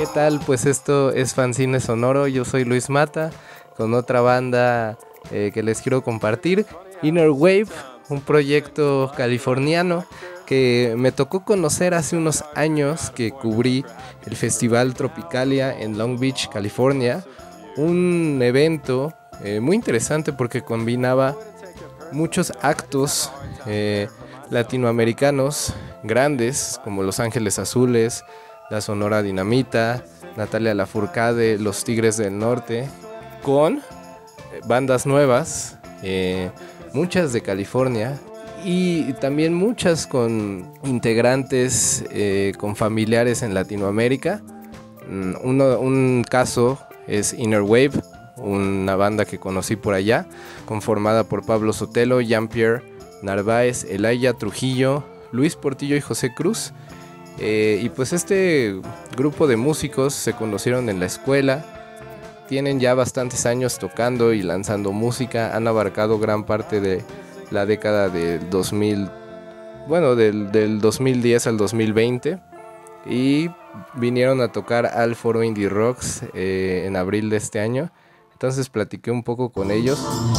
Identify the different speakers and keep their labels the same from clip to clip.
Speaker 1: ¿Qué tal? Pues esto es Fanzine Sonoro, yo soy Luis Mata, con otra banda que les quiero compartir, Inner Wave, un proyecto californiano que me tocó conocer hace unos años, que cubrí el Festival Tropicalia en Long Beach, California, un evento muy interesante porque combinaba muchos actos latinoamericanos grandes como Los Ángeles Azules, la Sonora Dinamita, Natalia Lafourcade, Los Tigres del Norte, con bandas nuevas, muchas de California y también muchas con integrantes con familiares en Latinoamérica. Un caso es Inner Wave, una banda que conocí por allá, conformada por Pablo Sotelo, Jean-Pierre Narváez, Elaya Trujillo, Luis Portillo y José Cruz. Y pues este grupo de músicos se conocieron en la escuela, tienen ya bastantes años tocando y lanzando música, han abarcado gran parte de la década del 2000, bueno, del 2010 al 2020, y vinieron a tocar al Foro Indie Rocks en abril de este año. Entonces platiqué un poco con ellos.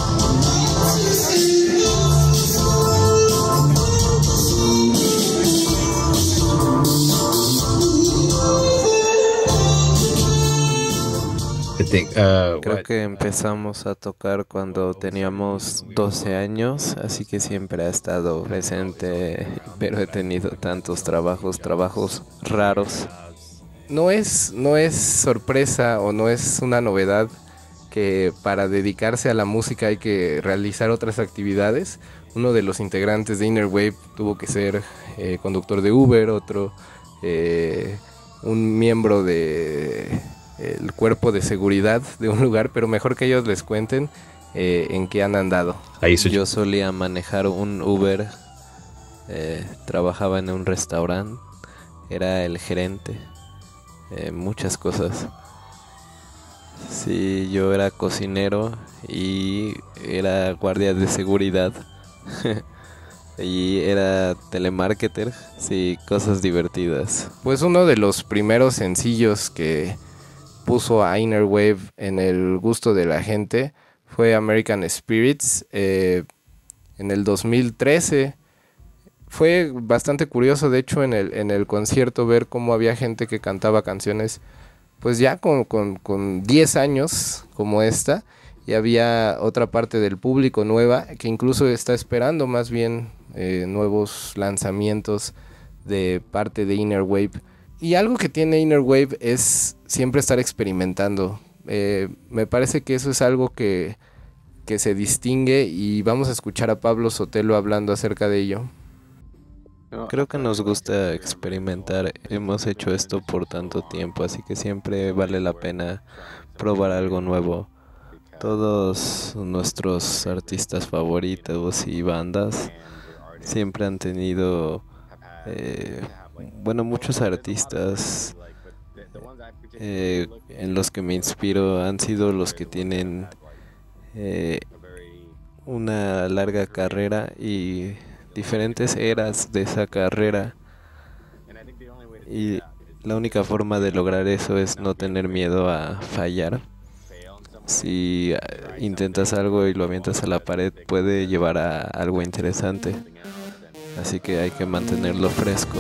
Speaker 2: Creo que empezamos a tocar cuando teníamos 12 años, así que siempre ha estado presente, pero he tenido tantos trabajos raros.
Speaker 1: No es sorpresa o no es una novedad que para dedicarse a la música hay que realizar otras actividades. Uno de los integrantes de Inner Wave tuvo que ser conductor de Uber, otro un miembro de el cuerpo de seguridad de un lugar, pero mejor que ellos les cuenten en qué han andado.
Speaker 2: Yo solía manejar un Uber, trabajaba en un restaurante, era el gerente, muchas cosas. Sí, yo era cocinero y era guardia de seguridad y era telemarketer, sí, cosas divertidas.
Speaker 1: Pues uno de los primeros sencillos que puso a Inner Wave en el gusto de la gente fue American Spirits en el 2013. Fue bastante curioso, de hecho, en el concierto ver cómo había gente que cantaba canciones pues ya con 10 años como esta, y había otra parte del público nueva que incluso está esperando más bien nuevos lanzamientos de parte de Inner Wave. Y algo que tiene Inner Wave es siempre estar experimentando. Me parece que eso es algo que se distingue, y vamos a escuchar a Pablo Sotelo hablando acerca de ello.
Speaker 2: Creo que nos gusta experimentar, hemos hecho esto por tanto tiempo, así que siempre vale la pena probar algo nuevo. Todos nuestros artistas favoritos y bandas siempre han tenido, muchos artistas en los que me inspiro han sido los que tienen una larga carrera y diferentes eras de esa carrera, y la única forma de lograr eso es no tener miedo a fallar. Si intentas algo y lo avientas a la pared, puede llevar a algo interesante, así que hay que mantenerlo fresco.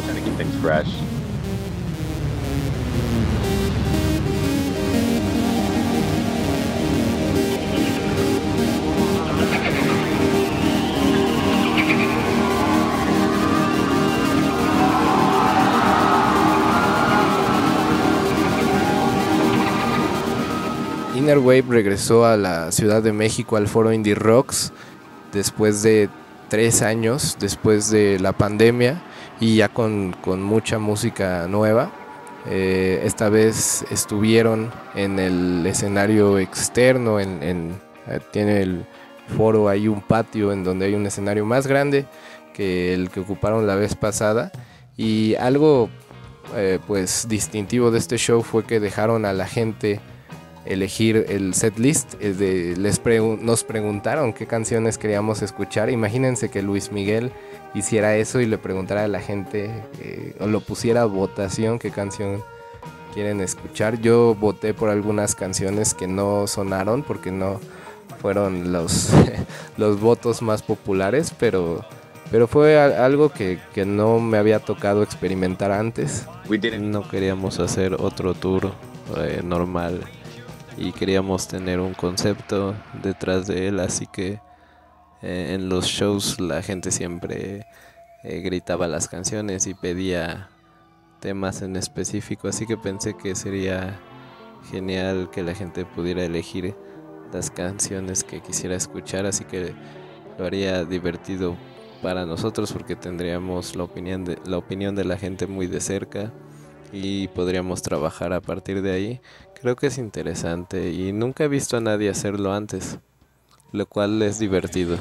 Speaker 1: Inner Wave regresó a la Ciudad de México al Foro Indie Rocks después de 3 años, después de la pandemia, y ya con mucha música nueva. Esta vez estuvieron en el escenario externo, tiene el foro ahí un patio en donde hay un escenario más grande que el que ocuparon la vez pasada, y algo pues distintivo de este show fue que dejaron a la gente elegir el setlist. Nos preguntaron qué canciones queríamos escuchar. Imagínense que Luis Miguel hiciera eso y le preguntara a la gente o lo pusiera a votación qué canción quieren escuchar. Yo voté por algunas canciones que no sonaron porque no fueron los, los votos más populares, pero fue algo que no me había tocado experimentar antes.
Speaker 2: No queríamos hacer otro tour normal y queríamos tener un concepto detrás de él, así que en los shows la gente siempre gritaba las canciones y pedía temas en específico, así que pensé que sería genial que la gente pudiera elegir las canciones que quisiera escuchar, así que lo haría divertido para nosotros porque tendríamos la opinión de la gente muy de cerca y podríamos trabajar a partir de ahí. Creo que es interesante y nunca he visto a nadie hacerlo antes, lo cual es divertido.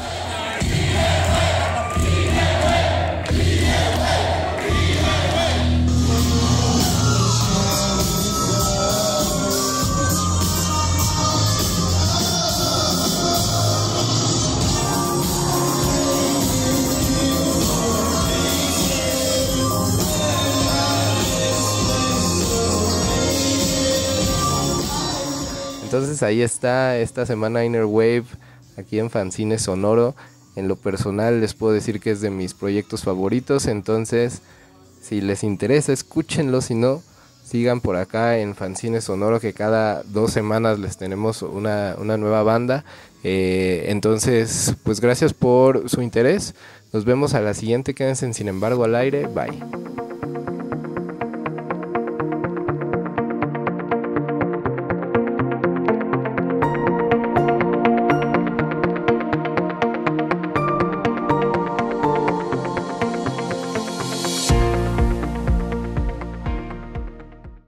Speaker 1: Entonces ahí está esta semana Inner Wave aquí en Fanzine Sonoro. En lo personal les puedo decir que es de mis proyectos favoritos, entonces si les interesa escúchenlo, si no sigan por acá en Fanzine Sonoro, que cada 2 semanas les tenemos una nueva banda. Entonces pues gracias por su interés, nos vemos a la siguiente, quédense en Sin embargo al aire, bye.